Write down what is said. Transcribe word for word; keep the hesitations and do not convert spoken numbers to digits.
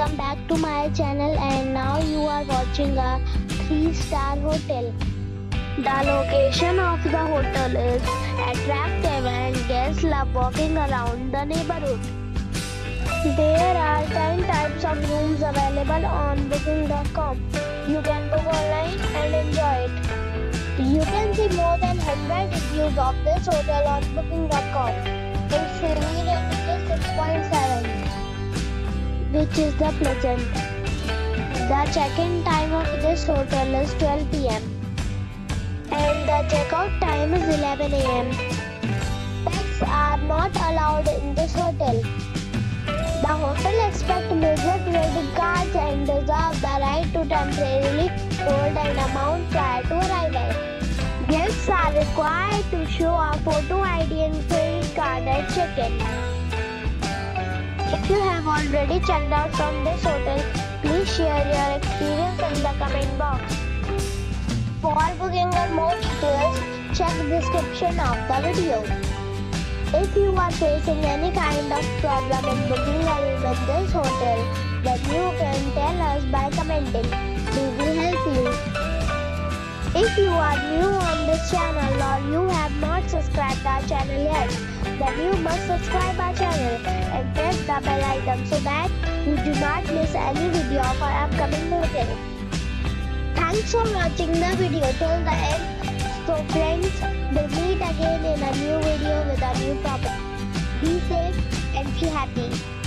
Welcome back to my channel, and now you are watching a three star hotel. The location of the hotel is attractive and guests love walking around the neighborhood. There are ten types of rooms available on booking dot com. You can book online and enjoy it. You can see more than one hundred reviews of this hotel on booking dot com. Its review rating is six point seven, which is the pleasant. The check-in time of this hotel is twelve p m and the check-out time is eleven a m Pets are not allowed in this hotel. The hotel accepts major credit cards and reserves the right to temporarily hold an amount prior to arrival. Guests are required to show a photo I D and credit card at check-in. If you have already checked out from this hotel, please share your experience in the comment box. For booking or more details, check the description of the video. If you are facing any kind of problem in booking a room in this hotel, then you can tell us by commenting. We will help you. If you are new on this channel or you have not subscribed our channel yet, then you must subscribe our channel and press the bell icon so that you do not miss any video of our upcoming hotel. Thanks for watching the video till the end. So friends, we'll meet again in a new video with a new property. Be safe and be happy.